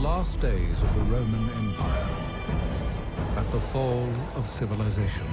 last days of the Roman Empire, at the fall of civilization.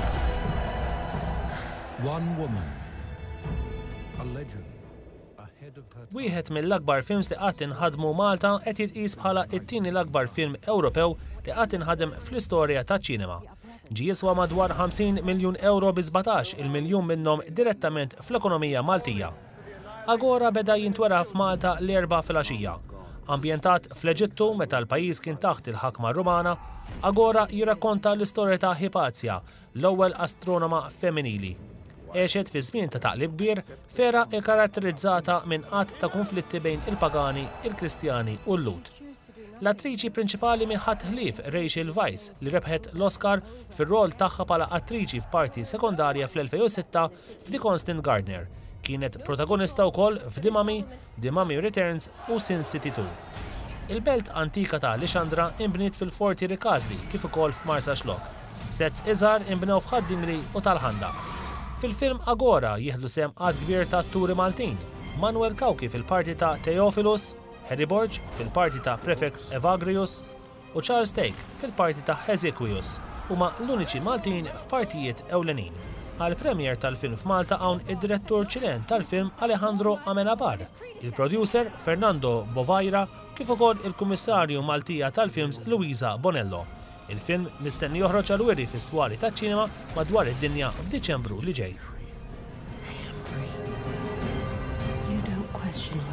One woman, a legend, ahead of her time. Wieħed mill-akbar films li qatt inħadmu Malta qed jitqies bħala t-tieni l-akbar film Ewropew li qatt inħadem fl-istorja taċ-ċinema. Ġie jiswa madwar 50 miljun euro bi 17 il-miljun minnhom direttament fl-ekonomija Maltija. Agora beda jintwera f'Malta l-4 filgħaxija. Ambjentat fl-Eġittu meta l-pajjiż kien taħt il-ħakma Rumana, Agora jirrakkonta l-istorja ta' Hypatia, l-ewwel astronoma femminili. Għexet fi żmien ta' taqlib kbir, fera ikkaratterizzata minn qatt ta' konflitti bejn il-pagani, il-Kristjani u l-Lut. L-attriċi prinċipali minn ħadd ħlief Rachel Weisz li rebħet l-Oscar fir-rol tagħha bħala attriċi f'parti sekondarja fl-2006 f'The Constant Gardener. Kienet protagonista wkoll f'The Mummy, The Mummy Returns u Sin City 2. Il-belt antika ta' Alexandra inbniet fil-Forti Rikasli kif ukoll f'Marsa Xlok. Sets iżgħar inbnew f'Ħaddingli u tal-Ħanda. Fil-film Agora jieħdu sem għad kbir ta' atturi Maltin, Manuel Kawki fil-parti ta' Theophilus, Harry Borg fil-parti ta' Prefect Evagrius u Charles Stake fil-parti ta' Hezekius huma l-uniċi Maltin f'partijiet ewlenin. Għal-premier tal-film f'Malta hawn id-direttur ċilen tal-film Alejandro Amenabar, il-producer Fernando Bovajra kif ukoll il-Kummissarju Maltija tal-films Luisa Bonello. Il-film mistenni joħroġ għal-weri fis-swari taċ-ċinema madwar id-dinja f'Diċembru li ġej. You don't question